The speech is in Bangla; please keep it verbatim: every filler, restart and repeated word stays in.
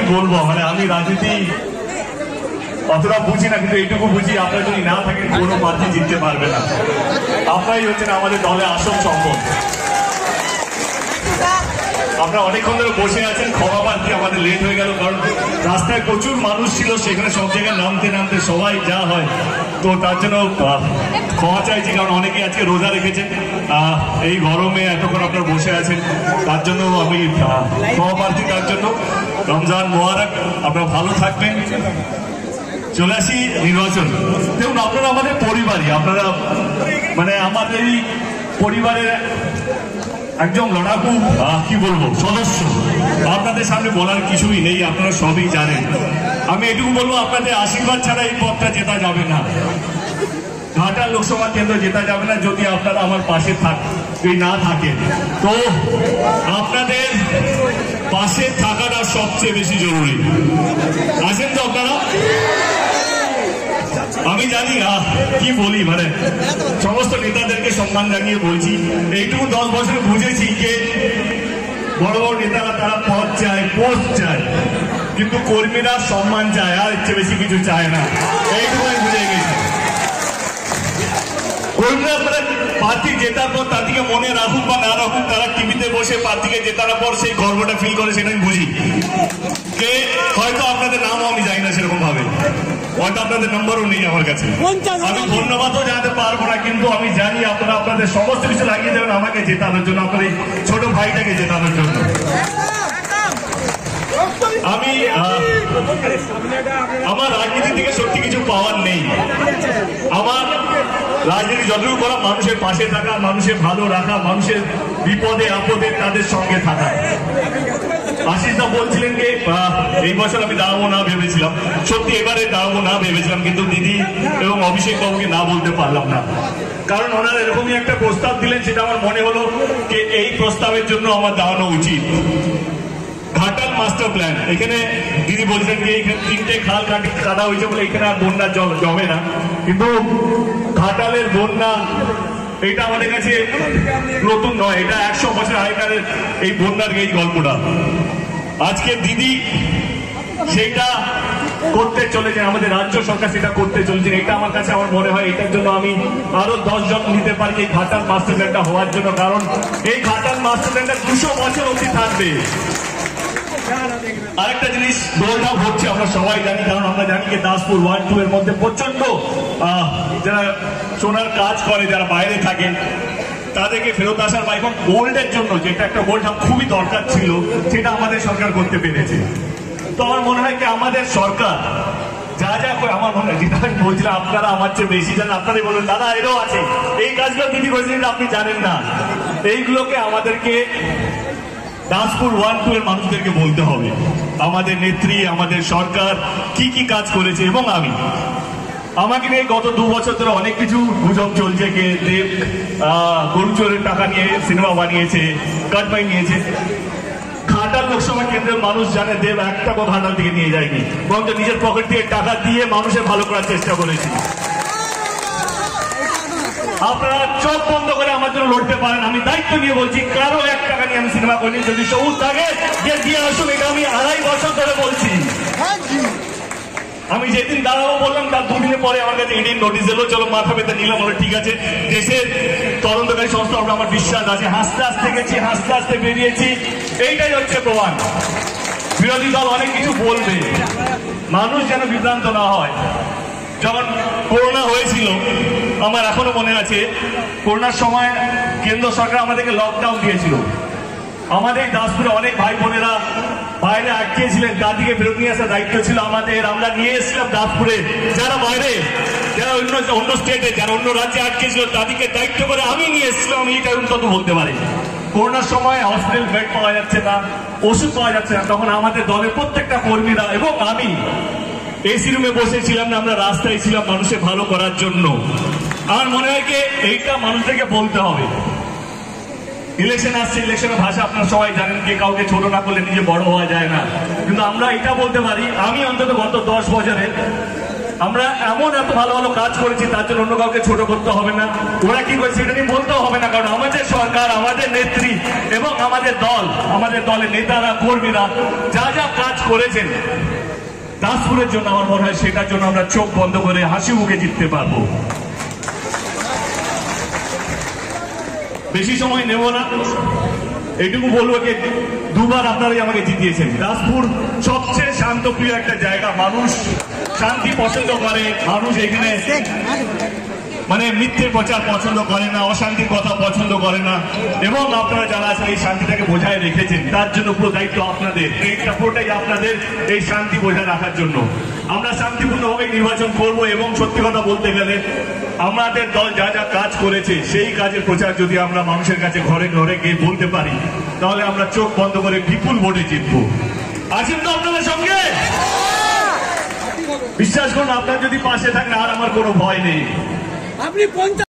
বলবো, মানে আমি রাজনীতি অতটা বুঝি না, কিন্তু এইটুকু বুঝি আপনারা যদি না থাকেন কোনো প্রার্থী জিততে পারবে না। আপনারাই হচ্ছেন আমাদের দলে আসল সম্পদ। আপনারা অনেকক্ষণ ধরে বসে আছেন, ক্ষমা প্রার্থী আমাদের লেট হয়ে গেল, কারণ রাস্তায় প্রচুর মানুষ ছিল, সেখানে সব জায়গায় নামতে নামতে সবাই যা হয়, তো তার জন্য ক্ষমা চাইছি, কারণ অনেকে আজকে রোজা রেখেছেন, এই গরমে এতক্ষণ আপনারা বসে আছেন, তার জন্য আমি ক্ষমা প্রার্থী। তার জন্য রমজান মোবারক, আপনারা ভালো থাকবেন। চলে আসি নির্বাচন। দেখুন, আপনারা আমাদের পরিবারই, আপনারা মানে আমাদের এই পরিবারের একজন লড়াকু কি বলবো সদস্য। আপনাদের সামনে বলার কিছুই নেই, আপনারা সবই জানেন। আমি এটুকু বলবো, আপনাদের আশীর্বাদ ছাড়া এই পথটা জেতা যাবে না, ঘাটাল লোকসভা কেন্দ্র জেতা যাবে না যদি আপনারা আমার পাশে থাকেন না থাকেন। তো আপনাদের পাশে থাকাটা সবচেয়ে বেশি জরুরি। আছেন তো আপনারা? আমি জানি কি বলি, মানে সমস্ত নেতাদেরকে সম্মান জানিয়ে বলছি, এইটুকু দশ বছরে বুঝেছি যে বড় বড় নেতারা তারা পদ চায়, পোস্ট চায়, কিন্তু কর্মীরা সম্মান চায়, আর ইচ্ছে বেশি কিছু চায় না। এইটুকু আমি বুঝে গেছি। কর্মীরা মানে প্রার্থী জেতার পর তাদেরকে মনে রাখুক বা না রাখুক, তারা টিভিতে বসে প্রার্থীকে জেতার পর সেই গর্বটা ফিল করে, সেটা আমি বুঝি। কে হয়তো আপনাদের নামও আমি জানি না সেরকম ভাবে, হয়তো আপনাদের নম্বরও নেই আমার কাছে, আমি ধন্যবাদও জানাতে পারবো না, কিন্তু আমি জানি আপনারা আপনাদের সমস্ত কিছু লাগিয়ে দেবেন আমাকে জেতানোর জন্য, আপনার এই ছোট ভাইটাকে জেতানোর জন্য। আমি আমার রাজনীতি থেকে সত্যি কিছু পাওয়ার নেই। আমার রাজনীতি যতটুকু করা মানুষের পাশে থাকা, মানুষের ভালো রাখা, মানুষের বিপদে আপদে তাদের সঙ্গে থাকা। আশিসদা বলছিলেন যে এই বছর আমি দাঁড়াবো না ভেবেছিলাম, সত্যি এবারে দাঁড়াবো না ভেবেছিলাম, কিন্তু দিদি এবং অভিষেক বাবুকে না বলতে পারলাম না, কারণ ওনারা এরকমই একটা প্রস্তাব দিলেন, সেটা আমার মনে হলো যে এই প্রস্তাবের জন্য আমার দাঁড়ানো উচিত। ঘাটাল মাস্টার প্ল্যান, এখানে দিদি বলছেন যে এখানে তিনটে খাল কাটি কাটা হয়েছে বলে এখানে আর বন্যা জল জমে না, কিন্তু ঘাটালের বন্যা এটা আমাদের কাছে নতুন নয়, এটা একশো বছর আগেকার এই বন্যার এই গল্পটা। আজকে দিদি সেটা করতে চলেছেন, আমাদের রাজ্য সরকার সেটা করতে চলেছেন, এটা আমার কাছে আমার মনে হয় এটার জন্য আমি আরো দশ জন নিতে পারি এই ঘাটাল মাস্টার প্ল্যানটা হওয়ার জন্য, কারণ এই ঘাটাল মাস্টার প্ল্যানটা দুশো বছর অবধি থাকবে। আরেকটা জিনিস, দৌড়ধাপ হচ্ছে আমরা সবাই জানি, কারণ আমরা জানি যে দাসপুর ওয়ান টু এর মধ্যে প্রচন্ড যারা সোনার কাজ করে, যারা বাইরে থাকেন, তাদেরকে ফেরত আসার বা এখন গোল্ডের জন্য যেটা একটা গোল্ড খুবই দরকার ছিল, সেটা আমাদের সরকার করতে পেরেছে। তো আমার মনে হয় কি আমাদের সরকার যা যা করে, আমার মনে হয় যেটা আমি বলছিলাম, আপনারা আমার চেয়ে বেশি জানেন, আপনারাই বলবেন দাদা এরও আছে, এই কাজগুলো দিদি করেছেন আপনি জানেন না, এইগুলোকে আমাদেরকে দাসপুর ওয়ান টু এর মানুষদেরকে বলতে হবে আমাদের নেত্রী, আমাদের সরকার কি কি কাজ করেছে। এবং আমি আমাকে নিয়ে গত দু বছর ধরে অনেক কিছু গুজব চলছে, কে দেব গরু চোরের টাকা নিয়ে সিনেমা বানিয়েছে, কাটমাই নিয়েছে। ঘাটাল লোকসভা কেন্দ্রের মানুষ জানে দেব এক টাকা ঘাটাল থেকে নিয়ে যায়নি, বরং নিজের পকেট থেকে টাকা দিয়ে মানুষের ভালো করার চেষ্টা করেছি। আপনারা চোখ বন্ধ করে আমার জন্য লড়তে পারেন, আমি দায়িত্ব নিয়ে বলছি, কারো এক টাকা নিয়ে আমি সিনেমা করিনি, যদি সবুজ থাকে যে দিয়ে আসুন, এটা আমি আড়াই বছর ধরে বলছি। আমি যেদিন দাঁড়াবো বললাম, তার দুদিনের পরে আমার কাছে ইডির নোটিশ এলো, চলো মাথা পেতে নিলাম, বলে ঠিক আছে, দেশের তদন্তকারী সংস্থা আমার বিশ্বাস আছে, হাসতে হাসতে গেছি, হাসতে হাসতে বেরিয়েছি, এইটাই হচ্ছে প্রমাণ। বিরোধী দল অনেক কিছু বলবে, মানুষ যেন বিভ্রান্ত না হয়। যখন করোনা হয়েছিল, আমার এখনো মনে আছে, করোনার সময় কেন্দ্র সরকার আমাদেরকে লকডাউন দিয়েছিল, আমাদের দাসপুরে অনেক ভাই বোনেরা বাইরে আটকেছিলেন, তাদেরকে ফেরত নিয়ে আসার দায়িত্ব ছিল আমাদের, আমরা নিয়ে এসেছিলাম দাসপুরে, যারা বাইরে, যারা অন্য অন্য স্টেটে, যারা অন্য রাজ্যে আটকেছিল, তাদেরকে দায়িত্ব করে আমি নিয়ে এসেছিলাম, আমি এটা অন্তত বলতে পারি। করোনার সময় হসপিটাল বেড পাওয়া যাচ্ছে না, ওষুধ পাওয়া যাচ্ছে না, তখন আমাদের দলের প্রত্যেকটা কর্মীরা এবং আমি এসি রুমে বসেছিলাম না, আমরা রাস্তায় ছিলাম মানুষের ভালো করার জন্য। আমার মনে হয় কি এইটা মানুষদেরকে বলতে হবে। ইলেকশন আসছে, ইলেকশনের ভাষা আপনারা সবাই জানেন, কে কাউকে ছোট না করলে নিজে বড় হওয়া যায় না, কিন্তু আমরা এটা বলতে পারি, আমি অন্তত গত দশ বছরে আমরা এমন এত ভালো ভালো কাজ করেছি, তার জন্য অন্য কাউকে ছোট করতে হবে না। ওরা কি করেছে সেটা নিয়ে বলতেও হবে না, কারণ আমাদের সরকার, আমাদের নেত্রী এবং আমাদের দল, আমাদের দলের নেতারা, কর্মীরা যা যা কাজ করেছেন দাসপুরের জন্য, আমার মনে হয় সেটার জন্য আমরা চোখ বন্ধ করে হাসি মুখে জিততে পারবো। বেশি সময় নেব না, এইটুকু বলবো যে দুবার আপনারাই আমাকে জিতিয়েছেন। দাসপুর সবচেয়ে শান্তপ্রিয় একটা জায়গা, মানুষ শান্তি পছন্দ করে, মানুষ এখানে মানে মিথ্যে প্রচার পছন্দ করে না, অশান্তির কথা পছন্দ করে না, এবং আপনারা যারা আছেন এই শান্তিটাকে বজায় রেখেছেন, তার জন্য পুরো দায়িত্ব আপনাদের, এইটা পুরোটাই আপনাদের, এই শান্তি বজায় রাখার জন্য। আমরা শান্তিপূর্ণভাবে নির্বাচন করব, এবং সত্যি কথা বলতে গেলে আমাদের দল যা যা কাজ করেছে সেই কাজের প্রচার যদি আমরা মানুষের কাছে ঘরে ঘরে গিয়ে বলতে পারি, তাহলে আমরা চোখ বন্ধ করে বিপুল ভোটে জিতবো। আছেন তো আপনাদের সঙ্গে? বিশ্বাস করুন, আপনার যদি পাশে থাকেন আর আমার কোনো ভয় নেই। আপনি